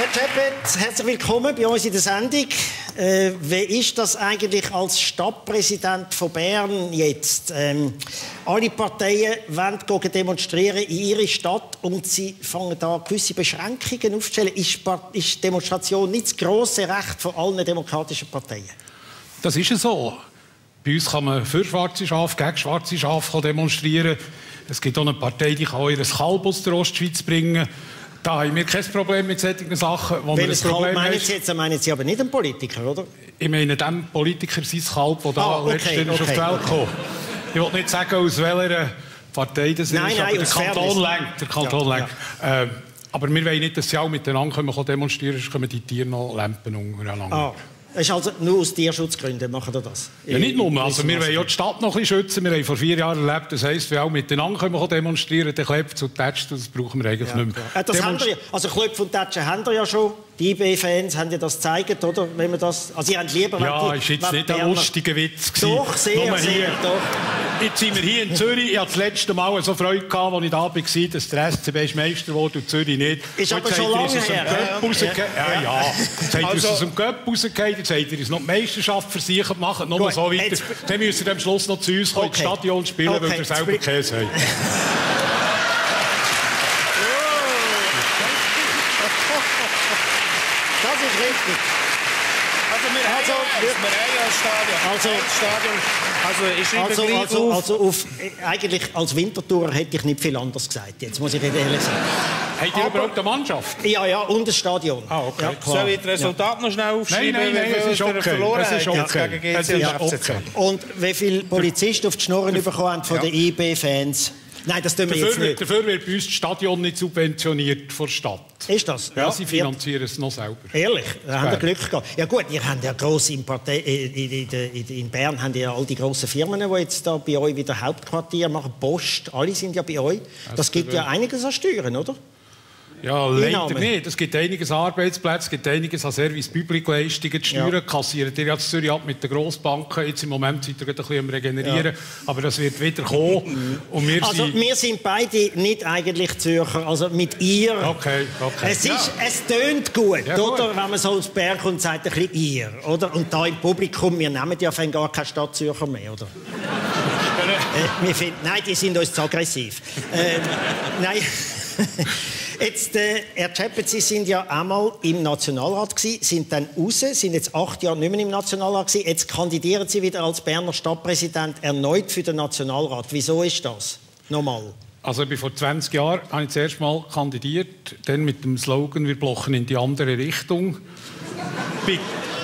[SPEAKER 3] Herr Tschäppät, herzlich willkommen bei uns in der Sendung. Wie ist das eigentlich als Stadtpräsident von Bern jetzt? Alle Parteien wollen demonstrieren in ihre Stadt und sie fangen da gewisse Beschränkungen aufzustellen. Ist Demonstration nicht das grosse Recht von allen demokratischen Parteien?
[SPEAKER 12] Das ist so. Bei uns kann man für schwarze Schafe, gegen schwarze Schafe demonstrieren. Es gibt auch eine Partei, die kann ihr Kalb aus der Ostschweiz bringen. Da haben wir kein Problem mit solchen Sachen.
[SPEAKER 3] Welches Kalb meinen Sie jetzt? Meinen Sie aber nicht einen Politiker, oder?
[SPEAKER 12] Ich meine dem Politiker sein Kalb, der da letztens auf die Welt kam. Ich will nicht sagen, aus welcher Partei das ist, aber der Kanton lenkt. Der Kanton lenkt. Aber wir wollen nicht, dass sie auch miteinander demonstrieren können, sonst kommen die Tiere noch Lampen untereinander.
[SPEAKER 3] Das ist also nur aus Tierschutzgründen machen wir das?
[SPEAKER 12] Ja, nicht nur. Also, wir wollen ja die Stadt noch ein bisschen schützen. Wir haben vor 4 Jahren erlebt, das heisst, wir auch miteinander demonstrieren können, dann klebt und tätscht, das brauchen wir eigentlich nicht mehr.
[SPEAKER 3] Das haben wir, also Klopfen und Tätschen haben wir ja schon. Die IB-Fans haben ja das gezeigt, oder? Wenn man das, also, ihr habt lieber...
[SPEAKER 12] Ja, ist jetzt nicht ein lustiger Witz gewesen.
[SPEAKER 3] Doch, sehr, doch.
[SPEAKER 12] Jetzt sind wir hier in Zürich. Ich hatte das letzte Mal so Freude gehabt, als ich da war, dass der SCB Meister wurde und Zürich nicht.
[SPEAKER 3] Ist aber schon lange her.
[SPEAKER 12] Ja. Jetzt habt ihr uns aus dem Göpp rausgefallen, jetzt habt ihr uns noch die Meisterschaft versichert, macht noch so weiter. Dann müsst ihr am Schluss noch zu uns kommen, ins Stadion spielen, weil ihr selber Käse habt.
[SPEAKER 3] Das ist richtig. Eigentlich als Wintertourer hätte ich nicht viel anders gesagt. Jetzt muss ich ehrlich sagen.
[SPEAKER 12] Habt ihr überhaupt eine Mannschaft?
[SPEAKER 3] Ja, und das Stadion.
[SPEAKER 12] Okay.
[SPEAKER 4] Ja, soll ich das Resultat noch schnell aufschreiben?
[SPEAKER 12] Nein, es ist okay. Es ist okay.
[SPEAKER 3] Und wie viele Polizisten auf die Schnurren bekommen haben von den IB-Fans? Nein, das tun wir jetzt nicht.
[SPEAKER 12] Dafür wird bei uns das Stadion nicht subventioniert von der Stadt.
[SPEAKER 3] Ist das?
[SPEAKER 12] Ja, sie finanzieren es noch selber.
[SPEAKER 3] Ehrlich? Da haben wir Glück gehabt. Ja gut, ihr habt ja grosse in Bern haben ja all die grossen Firmen, die jetzt da bei euch wieder Hauptquartier machen. Post, alle sind ja bei euch. Das gibt ja einiges an Steuern, oder?
[SPEAKER 12] Ja, leider nicht. Es gibt einiges an Arbeitsplätze, es gibt einiges an Service-Public-Leistungen. Die Steuern kassieren ihr jetzt Zürich ab mit den Grossbanken. Jetzt im Moment seid ihr ein bisschen am Regenerieren. Aber das wird wieder kommen. Und
[SPEAKER 3] wir sind beide nicht eigentlich Zürcher, also mit ihr.
[SPEAKER 12] Okay.
[SPEAKER 3] Es tönt gut, oder? Wenn man so aus Bern kommt und sagt ein bisschen ihr, oder? Und da im Publikum, wir nehmen ja gar keine Stadtzürcher mehr, oder? Wir finden, nein, die sind uns zu aggressiv. Nein. Jetzt, Herr Tschäppät, Sie sind ja einmal im Nationalrat gewesen, sind dann raus, sind jetzt 8 Jahre nicht mehr im Nationalrat gewesen. Jetzt kandidieren Sie wieder als Berner Stadtpräsident erneut für den Nationalrat. Wieso ist das? Nochmal.
[SPEAKER 12] Also vor 20 Jahren habe ich zuerst mal kandidiert, dann mit dem Slogan «Wir blochen in die andere Richtung». Bin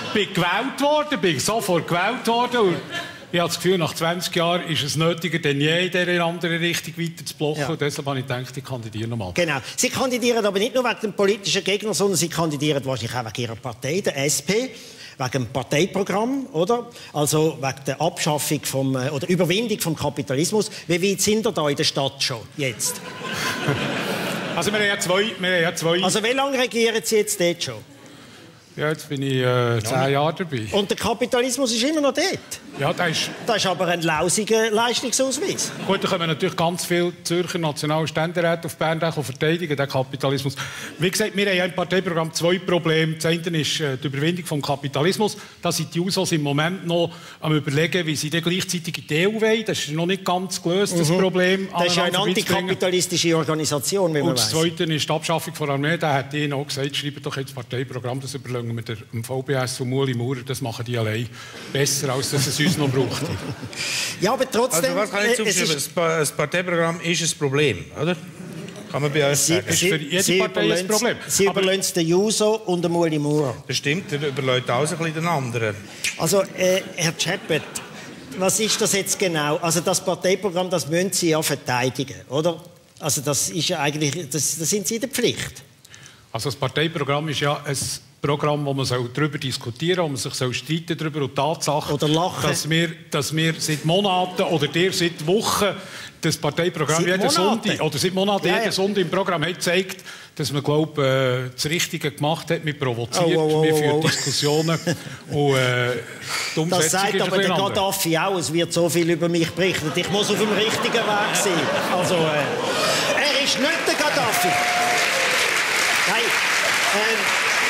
[SPEAKER 12] sofort gewählt worden. Und ich habe das Gefühl, nach 20 Jahren ist es nötiger denn je, in dieser anderen Richtung weiter zu blochen. Ja. Und deshalb habe ich gedacht, ich kandidiere nochmal.
[SPEAKER 3] Genau. Sie kandidieren aber nicht nur wegen dem politischen Gegner, sondern Sie kandidieren wahrscheinlich auch wegen Ihrer Partei, der SP, wegen dem Parteiprogramm, oder? Also wegen der Abschaffung oder Überwindung vom Kapitalismus. Wie weit sind ihr da in der Stadt schon jetzt?
[SPEAKER 12] Also wir haben ja zwei.
[SPEAKER 3] Also wie lange regieren Sie jetzt dort schon?
[SPEAKER 12] Ja, jetzt bin ich 10 Jahre dabei.
[SPEAKER 3] Und der Kapitalismus ist immer noch dort?
[SPEAKER 12] Ja, das
[SPEAKER 3] ist aber ein lausiger Leistungsausweis.
[SPEAKER 12] Gut, da kommen natürlich ganz viele Zürcher nationale Ständeräte auf Bern verteidigen, den Kapitalismus. Wie gesagt, wir haben ja im Parteiprogramm 2 Probleme. Das eine ist die Überwindung des Kapitalismus. Da sind die Jusos im Moment noch am Überlegen, wie sie dann gleichzeitig in die EU wollen. Das ist noch nicht ganz gelöst, das Problem.
[SPEAKER 3] Das ist ja eine antikapitalistische Organisation, wie man
[SPEAKER 12] weiss. Und das Zweite ist die Abschaffung der Armee. Da hat Ihnen auch gesagt, schreibt doch jetzt das Parteiprogramm, das überlegen wir dem VBS und Ueli Maurer. Das machen die allein besser, als dass es uns noch braucht.
[SPEAKER 3] Ja, aber trotzdem...
[SPEAKER 4] Also was kann ich zuschreiben? Das Parteiprogramm ist ein Problem, oder? Kann man bei euch sagen.
[SPEAKER 12] Das ist für jede Partei ein Problem.
[SPEAKER 3] Sie überlassen es den Juso und dem Ueli Maurer.
[SPEAKER 4] Das stimmt, er überlässt alles ein bisschen den anderen.
[SPEAKER 3] Also, Herr Tschäppät, was ist das jetzt genau? Also das Parteiprogramm, das müssen Sie ja verteidigen, oder? Also das ist ja eigentlich... Das sind Sie in der Pflicht.
[SPEAKER 12] Also das Parteiprogramm ist ja ein Programm, wo man darüber diskutieren soll, wo man sich streiten darüber und Tatsache,
[SPEAKER 3] oder lachen.
[SPEAKER 12] Dass wir seit Monaten oder der seit Wochen das Parteiprogramm jeden Sonntag im Programm hat gezeigt, dass man das Richtige gemacht hat, man provoziert, wir führen Diskussionen und die Umsetzung
[SPEAKER 3] das sagt aber der Gaddafi auch, es wird so viel über mich berichtet, ich muss auf dem richtigen Weg sein. Also, er ist nicht der Gaddafi. Nein.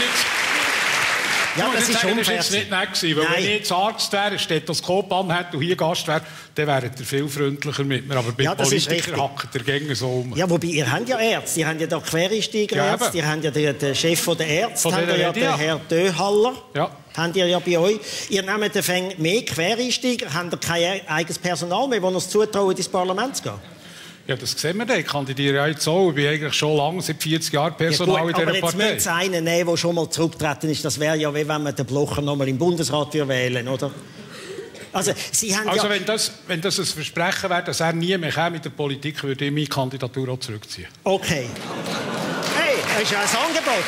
[SPEAKER 3] Ja, das ist
[SPEAKER 12] sagen, das war jetzt nicht nett gewesen, weil wenn ich jetzt Arzt wäre, ein Stethoskop anhätte und hier Gast wäre, dann wäret ihr viel freundlicher mit mir. Aber bei Politikern hackt ihr gegen so um.
[SPEAKER 3] Ja, wobei, ihr habt ja Ärzte. Ihr habt ja da Quereinsteigerärzte. Ihr habt ja den Chef von der Ärzte, den Herrn Döhaller. Ja. Habt ihr ja bei euch. Ihr nehmt mehr Quereinsteiger, habt ihr kein eigenes Personal mehr, das uns zutrauen, ins Parlament zu gehen?
[SPEAKER 12] Ja, das sehen wir dann. Ich kandidiere ja jetzt auch. Ich bin eigentlich schon lange, seit 40 Jahren Personal in dieser Partei.
[SPEAKER 3] Aber jetzt müssen Sie einen nehmen, der schon mal zurückgetreten ist. Das wäre ja, wie wenn man den Blocher noch mal im Bundesrat wählen, oder? Also, Sie haben
[SPEAKER 12] wenn das ein Versprechen wäre, dass er nie mehr mit der Politik, würde ich meine Kandidatur auch zurückziehen.
[SPEAKER 3] Okay. Hey, das ist ja ein Angebot.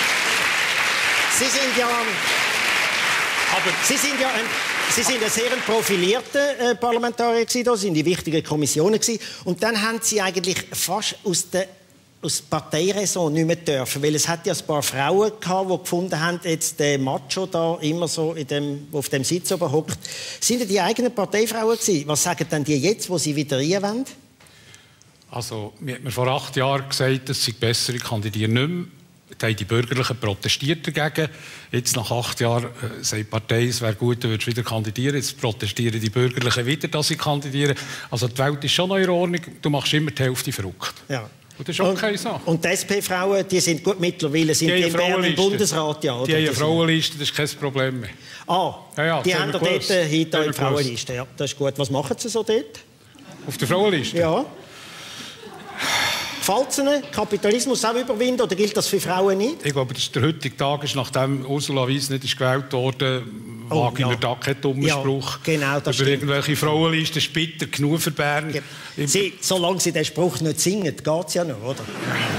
[SPEAKER 3] Sie sind ja... Aber Sie sind ein sehr profilierter Parlamentarier gewesen, da sind die wichtigen Kommissionen gewesen. Und dann haben Sie eigentlich fast aus Parteiräson nicht mehr dürfen, weil es hat ja ein paar Frauen gehabt, die gefunden haben, jetzt der Macho da immer so auf dem Sitz oben hockt. Sind die eigenen Parteifrauen gewesen? Was sagen denn die jetzt, wo sie wieder rein wollen?
[SPEAKER 12] Also, mir hat mir vor 8 Jahren gesagt, dass sie besser kandidieren nicht mehr. Da haben die Bürgerlichen protestiert dagegen. Jetzt, nach 8 Jahren, sagt die Partei, es wäre gut, du würdest wieder kandidieren. Jetzt protestieren die Bürgerlichen wieder, dass sie kandidieren. Also die Welt ist schon noch in Ordnung. Du machst immer die Hälfte verrückt. Ja. Und das ist okay so.
[SPEAKER 3] Und die SP-Frauen, die sind gut mittlerweile, sind die in Bern im Bundesrat, ja? Oder?
[SPEAKER 12] Die haben eine Frauenliste, das ist kein Problem mehr.
[SPEAKER 3] Ah, ja, die haben dort hinter in Frauenliste. Ja, das ist gut. Was machen sie so dort?
[SPEAKER 12] Auf der Frauenliste?
[SPEAKER 3] Ja. Gefällt es Ihnen, Kapitalismus auch überwinden, oder gilt das für Frauen nicht?
[SPEAKER 12] Ich glaube, das ist der heutige Tag, ist, nachdem Ursula Weiss nicht ist gewählt wurde, wage ich mir da keinen dummen Spruch.
[SPEAKER 3] Genau, das
[SPEAKER 12] über irgendwelche Frauenlisten, Spitter, genug für Bern.
[SPEAKER 3] Ja. Solange Sie den Spruch nicht singen, geht es ja noch, oder?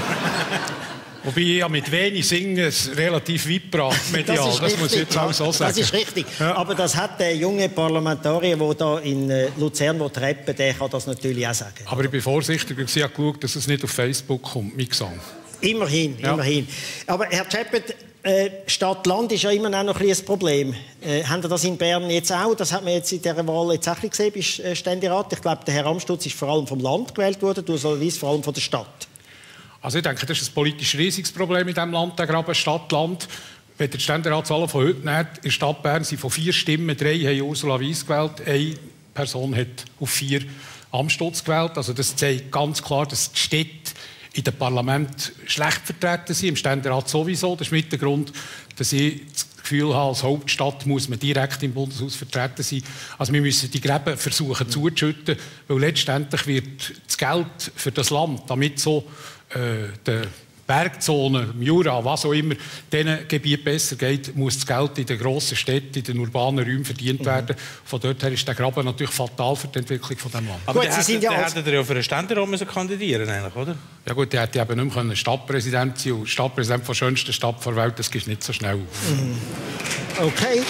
[SPEAKER 12] Wobei ich ja mit wenig Singen es relativ weit gebracht, medial. Das muss ich jetzt auch so sagen.
[SPEAKER 3] Das ist richtig. Ja. Aber das hat der junge Parlamentarier, der da in Luzern rappen, der kann das natürlich auch sagen.
[SPEAKER 12] Aber ich bin vorsichtig, ich habe geschaut, dass es nicht auf Facebook kommt, mein Gesang.
[SPEAKER 3] Immerhin, ja. Immerhin. Aber Herr Tschäppert, Stadt-Land ist ja immer noch ein Problem. Haben Sie das in Bern jetzt auch? Das hat man jetzt in dieser Wahl jetzt auch gesehen, bist Ständerat. Ich glaube, der Herr Amstutz ist vor allem vom Land gewählt worden, du sollst vor allem von der Stadt.
[SPEAKER 12] Also ich denke, das ist ein politisch riesiges Problem in diesem Land, der Graben Stadt-Land. Wenn der Ständeratszahlen von heute nimmt, in der Stadt Bern sind von 4 Stimmen 3 haben Ursula Weiss gewählt. Eine Person hat auf 4 Amstutz gewählt. Also das zeigt ganz klar, dass die Städte in dem Parlament schlecht vertreten sind, im Ständerat sowieso. Das ist mit der Grund, dass ich das Gefühl habe, als Hauptstadt muss man direkt im Bundeshaus vertreten sein. Also wir müssen die Gräben versuchen zuzuschütten, weil letztendlich wird das Geld für das Land, damit so den Bergzonen, im Jura, was auch immer, diesen Gebieten besser geht, muss das Geld in den grossen Städten, in den urbanen Räumen verdient werden. Von dort her ist der Graben natürlich fatal für die Entwicklung von diesem Land.
[SPEAKER 4] Aber gut, Sie sind ja hätte ja für einen Ständerat kandidieren eigentlich, oder?
[SPEAKER 12] Ja gut, der hätte eben nicht mehr Stadtpräsident sein können. Stadtpräsident der schönsten Stadt der Welt, das geht nicht so schnell auf.
[SPEAKER 3] Okay.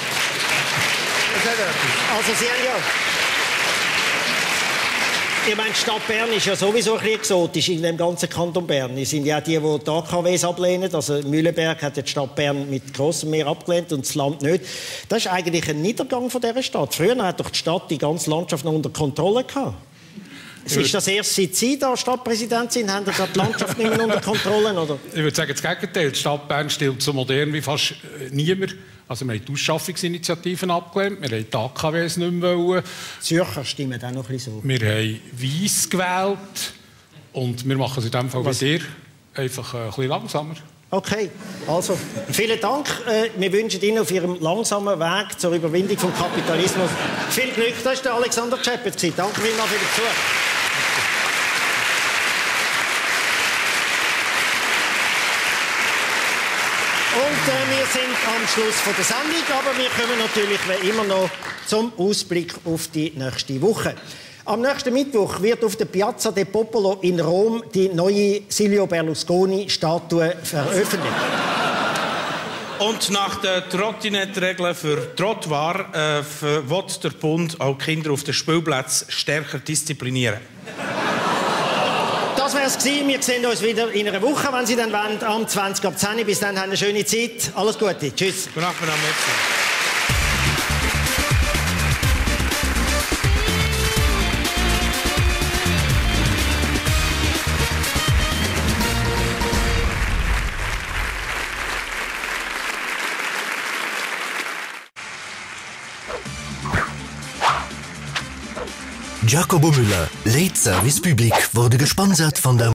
[SPEAKER 3] Also Sie haben ja... Ich meine, die Stadt Bern ist ja sowieso ein bisschen exotisch in dem ganzen Kanton Bern. Es sind ja die AKWs ablehnen. Also Mühlenberg hat die Stadt Bern mit grossem Mehr abgelehnt und das Land nicht. Das ist eigentlich ein Niedergang von dieser Stadt. Früher hat doch die Stadt die ganze Landschaft noch unter Kontrolle gehabt. Es ist das erst, seit Sie da Stadtpräsident sind, haben Sie die Landschaft nicht mehr unter Kontrolle, oder?
[SPEAKER 12] Ich würde sagen, das Gegenteil. Die Stadt Bern stillt so modern wie fast niemand. Also wir haben die Ausschaffungsinitiativen abgelehnt, wir haben die AKWs nicht mehr wollen.
[SPEAKER 3] Zürcher stimmen auch noch ein bisschen so.
[SPEAKER 12] Wir haben Weiss gewählt und wir machen es in dem Fall wie dir, einfach ein bisschen langsamer.
[SPEAKER 3] Okay, also vielen Dank. Wir wünschen Ihnen auf Ihrem langsamen Weg zur Überwindung des Kapitalismus viel Glück. Das war der Alexander Tschäppert. Danke vielmals für den Besuch. Und wir sind am Schluss von der Sendung, aber wir kommen natürlich wie immer noch zum Ausblick auf die nächste Woche. Am nächsten Mittwoch wird auf der Piazza del Popolo in Rom die neue Silvio Berlusconi-Statue veröffentlicht.
[SPEAKER 4] Und nach den Trottinett-Regeln für Trottoir will der Bund auch Kinder auf den Spielplätzen stärker disziplinieren.
[SPEAKER 3] Das wär's gewesen. Wir sehen uns wieder in einer Woche, wenn Sie dann wollen, am 20:10. Bis dann, haben eine schöne Zeit. Alles Gute. Tschüss.
[SPEAKER 4] Guten Abend,
[SPEAKER 1] Giacobo Müller, Late Service Public, wurde gesponsert von der